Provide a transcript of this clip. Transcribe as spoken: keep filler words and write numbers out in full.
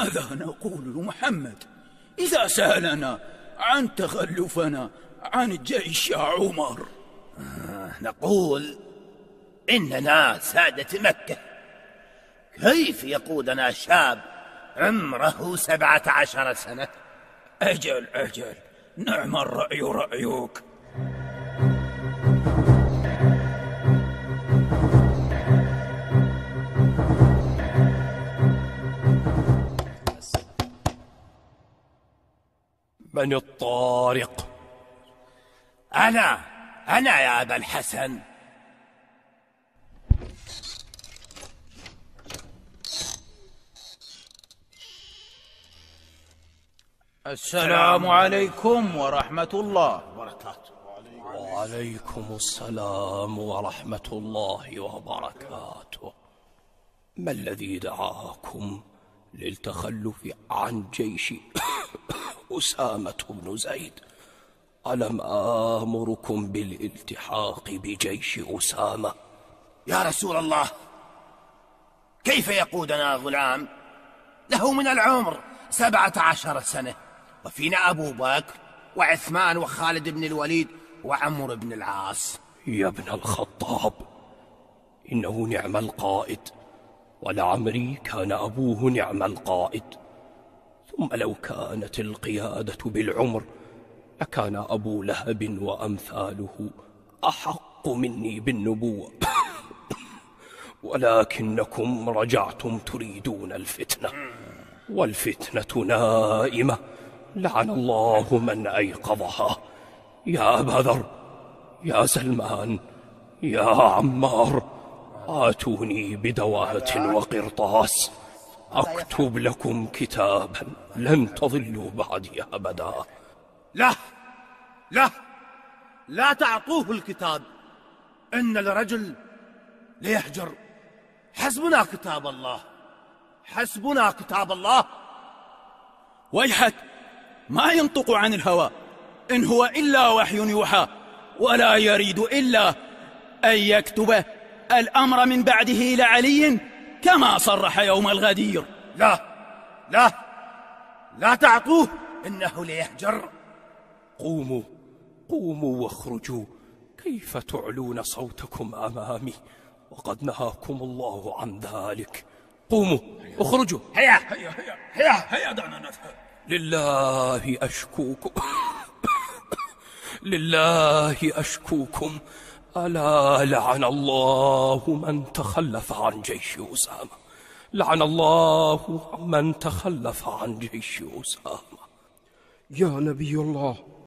ماذا نقول لمحمد إذا سألنا عن تخلفنا عن الجيش يا عمر؟ آه نقول إننا سادة مكة، كيف يقودنا شاب عمره سبعة عشر سنة؟ أجل أجل، نعم الرأي رأيك. من الطارق؟ أنا أنا يا أبا الحسن. السلام عليكم ورحمة الله وبركاته. وعليكم السلام ورحمة الله وبركاته. ما الذي دعاكم للتخلف عن جيش أسامة بن زيد؟ ألم آمركم بالالتحاق بجيش أسامة؟ يا رسول الله، كيف يقودنا غلام له من العمر سبعة عشر سنة، وفينا أبو بكر وعثمان وخالد بن الوليد وعمر بن العاص؟ يا ابن الخطاب، إنه نعم القائد، ولعمري كان أبوه نعم القائد. ثم لو كانت القيادة بالعمر لكان أبو لهب وأمثاله أحق مني بالنبوة. ولكنكم رجعتم تريدون الفتنة، والفتنة نائمة، لعن الله من أيقظها. يا أبا ذر، يا سلمان، يا عمار، آتوني بدوات وقرطاس أكتب لكم كتابا لن تضلوا بعدي أبدا. لا لا لا تعطوه الكتاب، إن الرجل ليهجر. حسبنا كتاب الله، حسبنا كتاب الله. ويحك، ما ينطق عن الهوى، إن هو إلا وحي يوحى، ولا يريد إلا أن يكتب الأمر من بعده لعلي كما صرح يوم الغدير. لا لا لا تعطوه، إنه ليهجر. قوموا قوموا واخرجوا، كيف تعلون صوتكم أمامي وقد نهاكم الله عن ذلك؟ قوموا اخرجوا. هيا هيا هيا هيا هيا، دعنا نذهب. لله أشكوكم لله أشكوكم، ألا لعن الله من تخلف عن جيش أسامة، لعن الله من تخلف عن جيش أسامة. يا نبي الله،